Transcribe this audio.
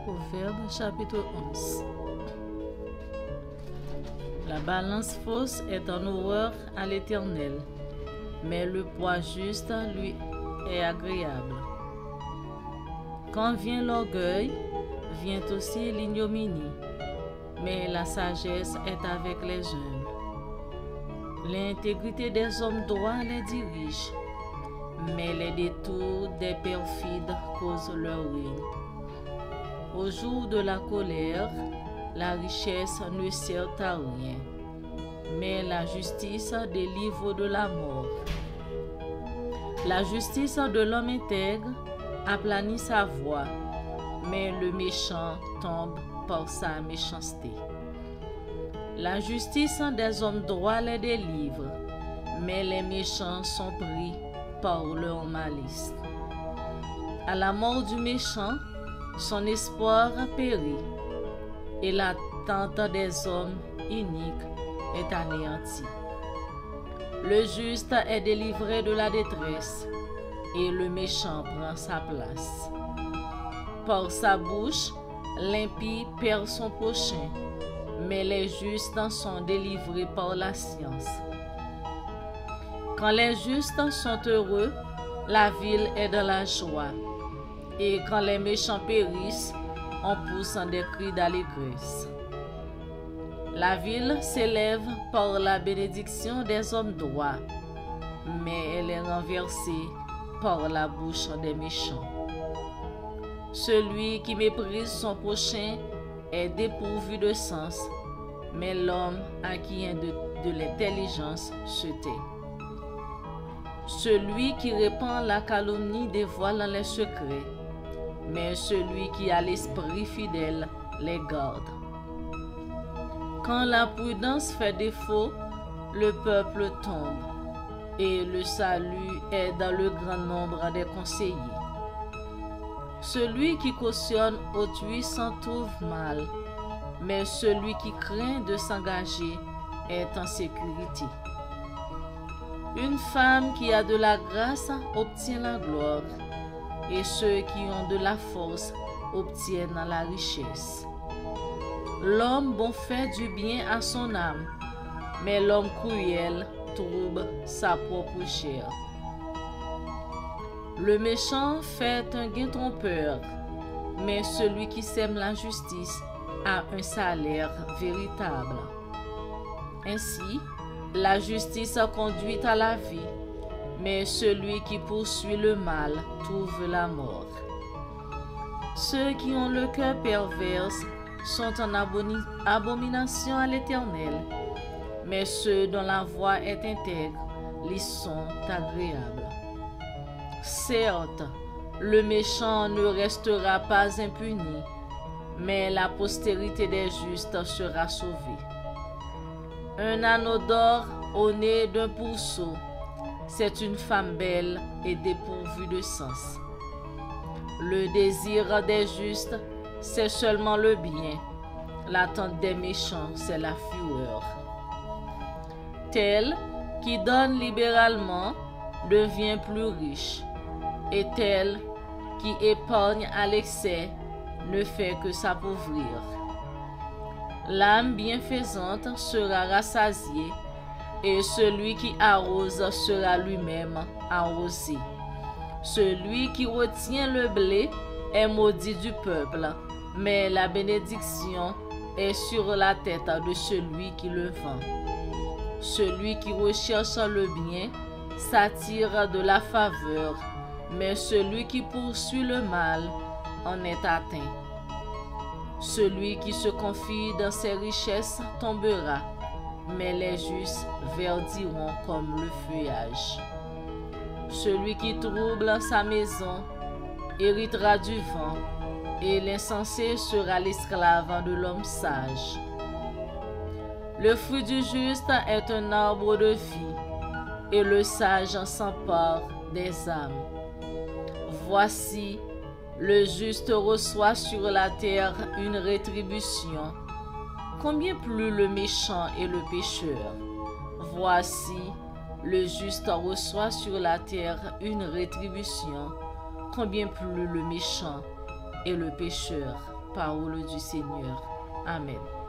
Proverbe chapitre 11. La balance fausse est en horreur à l'Éternel, mais le poids juste lui est agréable. Quand vient l'orgueil, vient aussi l'ignominie, mais la sagesse est avec les humbles. L'intégrité des hommes droits les dirige, mais les détours des perfides causent leur ruine. Au jour de la colère, la richesse ne sert à rien, mais la justice délivre de la mort. La justice de l'homme intègre aplanit sa voie, mais le méchant tombe par sa méchanceté. La justice des hommes droits les délivre, mais les méchants sont pris par leur malice. À la mort du méchant, son espoir périt, et l'attente des hommes iniques est anéantie. Le juste est délivré de la détresse, et le méchant prend sa place. Par sa bouche, l'impie perd son prochain, mais les justes sont délivrés par la science. Quand les justes sont heureux, la ville est dans la joie, et quand les méchants périssent, on pousse des cris d'allégresse. La ville s'élève par la bénédiction des hommes droits, mais elle est renversée par la bouche des méchants. Celui qui méprise son prochain est dépourvu de sens, mais l'homme à qui est de l'intelligence se tait. Celui qui répand la calomnie dévoile les secrets, mais celui qui a l'esprit fidèle les garde. Quand la prudence fait défaut, le peuple tombe, et le salut est dans le grand nombre des conseillers. Celui qui cautionne autrui s'en trouve mal, mais celui qui craint de s'engager est en sécurité. Une femme qui a de la grâce obtient la gloire, et ceux qui ont de la force obtiennent la richesse. L'homme bon fait du bien à son âme, mais l'homme cruel trouble sa propre chair. Le méchant fait un gain trompeur, mais celui qui sème la justice a un salaire véritable. Ainsi, la justice conduit à la vie, mais celui qui poursuit le mal trouve la mort. Ceux qui ont le cœur perverse sont en abomination à l'Éternel, mais ceux dont la voie est intègre lui sont agréables. Certes, le méchant ne restera pas impuni, mais la postérité des justes sera sauvée. Un anneau d'or au nez d'un pourceau, c'est une femme belle et dépourvue de sens. Le désir des justes, c'est seulement le bien. L'attente des méchants, c'est la fureur. Tel qui donne libéralement devient plus riche, et tel qui épargne à l'excès ne fait que s'appauvrir. L'âme bienfaisante sera rassasiée, et celui qui arrose sera lui-même arrosé. Celui qui retient le blé est maudit du peuple, mais la bénédiction est sur la tête de celui qui le vend. Celui qui recherche le bien s'attire de la faveur, mais celui qui poursuit le mal en est atteint. Celui qui se confie dans ses richesses tombera, mais les justes verdiront comme le feuillage. Celui qui trouble sa maison héritera du vent, et l'insensé sera l'esclave de l'homme sage. Le fruit du juste est un arbre de vie, et le sage s'empare des âmes. Voici, le juste reçoit sur la terre une rétribution. Combien plus le méchant et le pécheur? Voici, le juste reçoit sur la terre une rétribution. Combien plus le méchant et le pécheur? parole du Seigneur. Amen.